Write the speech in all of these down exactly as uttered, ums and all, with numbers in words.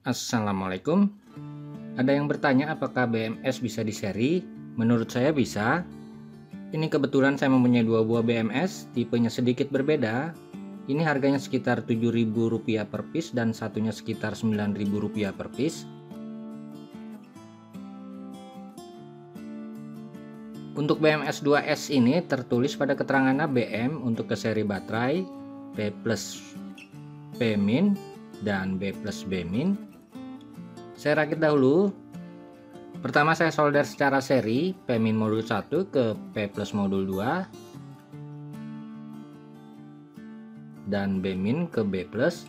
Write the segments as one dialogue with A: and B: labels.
A: Assalamualaikum. Ada yang bertanya apakah B M S bisa diseri? Menurut saya bisa. Ini kebetulan saya mempunyai dua buah B M S, tipenya sedikit berbeda. Ini harganya sekitar tujuh ribu rupiah per piece dan satunya sekitar sembilan ribu rupiah per piece. Untuk B M S dua S ini tertulis pada keterangannya B M untuk ke seri baterai B plus P min dan B plus B min. Saya rakit dahulu. Pertama saya solder secara seri P min modul satu ke P plus modul dua dan B min ke B plus.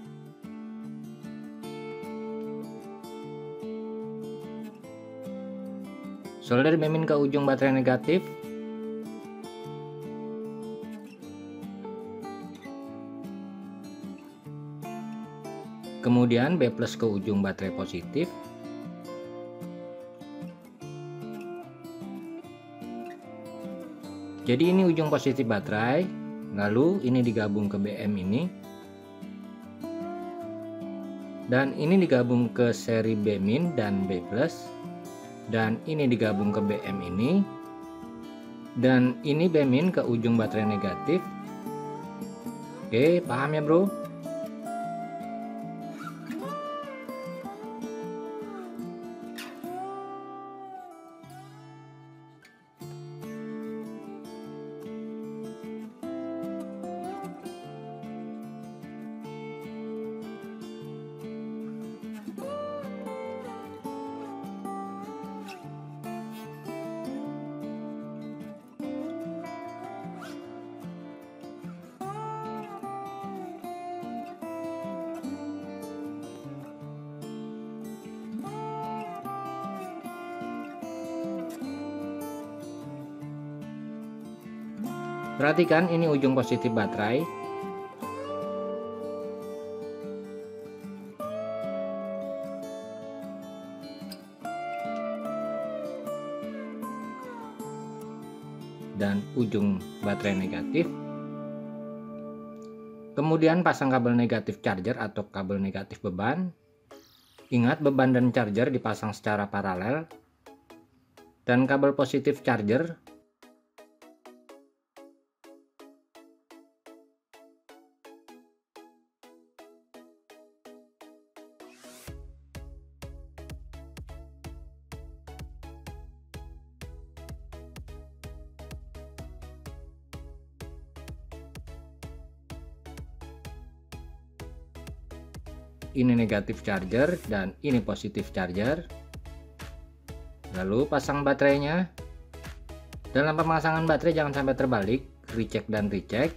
A: Solder B min ke ujung baterai negatif. Kemudian B plus ke ujung baterai positif. Jadi ini ujung positif baterai, lalu ini digabung ke B M ini. Dan ini digabung ke seri B min dan B plus. Dan ini digabung ke B M ini. Dan ini B min ke ujung baterai negatif. Oke, paham ya bro? Perhatikan ini ujung positif baterai. Dan ujung baterai negatif. Kemudian pasang kabel negatif charger atau kabel negatif beban. Ingat beban dan charger dipasang secara paralel. Dan kabel positif charger ini negatif charger dan ini positif charger. Lalu pasang baterainya. Dalam pemasangan baterai jangan sampai terbalik, recheck dan recheck.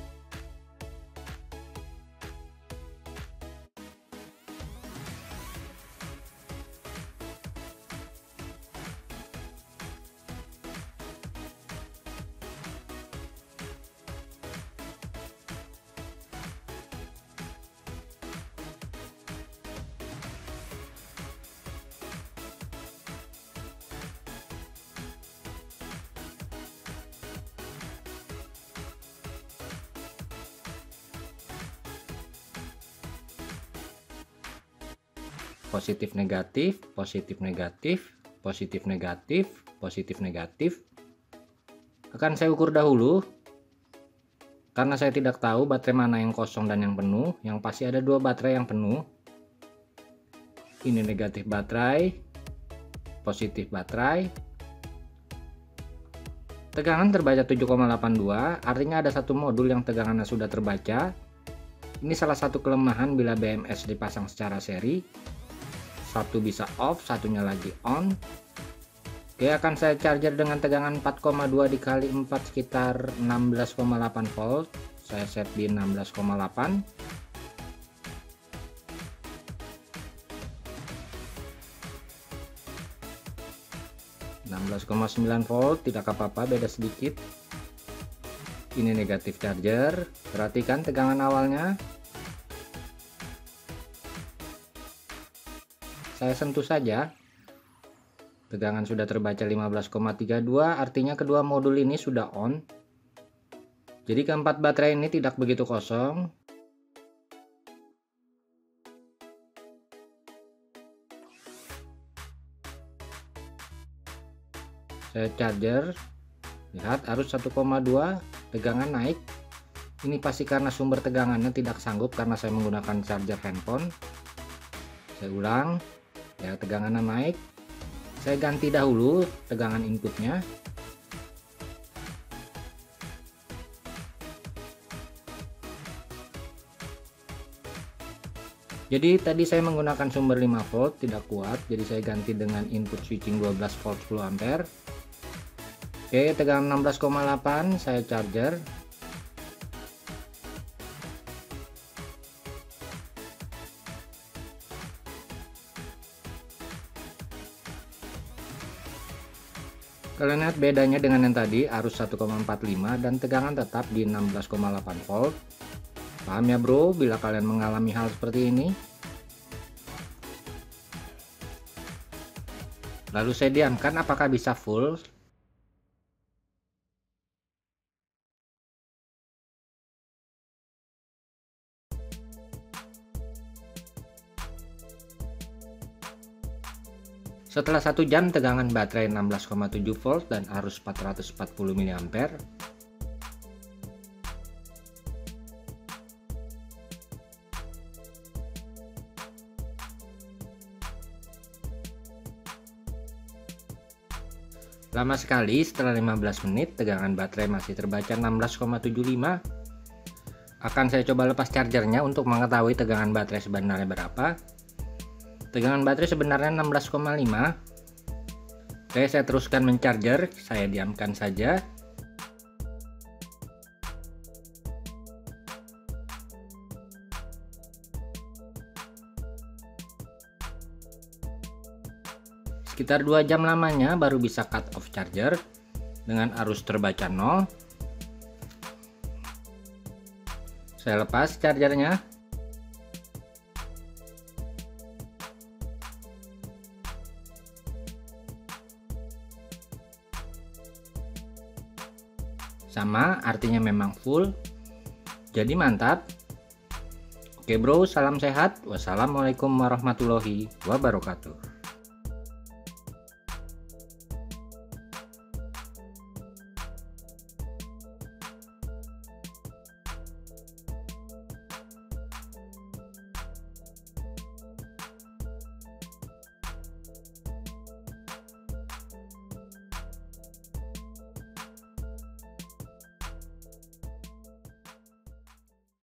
A: Positif negatif, positif negatif, positif negatif, positif negatif. Akan saya ukur dahulu karena saya tidak tahu baterai mana yang kosong dan yang penuh. Yang pasti ada dua baterai yang penuh. Ini negatif baterai, positif baterai. Tegangan terbaca tujuh koma delapan dua, artinya ada satu modul yang tegangannya sudah terbaca. Ini salah satu kelemahan bila B M S dipasang secara seri. Satu bisa off, satunya lagi on. Oke, akan saya charger dengan tegangan empat koma dua dikali empat sekitar enam belas koma delapan volt. Saya set di enam belas koma delapan. enam belas koma sembilan volt, tidak apa-apa, beda sedikit. Ini negatif charger. Perhatikan tegangan awalnya. Saya sentuh saja. Tegangan sudah terbaca lima belas koma tiga dua, artinya kedua modul ini sudah on. Jadi keempat baterai ini tidak begitu kosong. Saya charger, lihat arus satu koma dua, tegangan naik. Ini pasti karena sumber tegangannya tidak sanggup karena saya menggunakan charger handphone. Saya ulang, ya tegangannya naik. Saya ganti dahulu tegangan inputnya. Jadi tadi saya menggunakan sumber lima volt tidak kuat, jadi saya ganti dengan input switching dua belas volt sepuluh ampere. Oke, tegangan enam belas koma delapan, saya charger. Kalian lihat bedanya dengan yang tadi, arus satu koma empat lima dan tegangan tetap di enam belas koma delapan volt. Paham ya bro, bila kalian mengalami hal seperti ini? Lalu saya diamkan apakah bisa full. Setelah satu jam tegangan baterai enam belas koma tujuh volt dan arus empat ratus empat puluh miliampere. Lama sekali, setelah lima belas menit tegangan baterai masih terbaca enam belas koma tujuh lima. Akan saya coba lepas chargernya untuk mengetahui tegangan baterai sebenarnya berapa. Tegangan baterai sebenarnya enam belas koma lima. Oke, saya teruskan mencharger, saya diamkan saja. Sekitar dua jam lamanya baru bisa cut off charger dengan arus terbaca nol. Saya lepas chargernya. Sama, artinya memang full. Jadi mantap. Oke bro, salam sehat. Wassalamualaikum warahmatullahi wabarakatuh.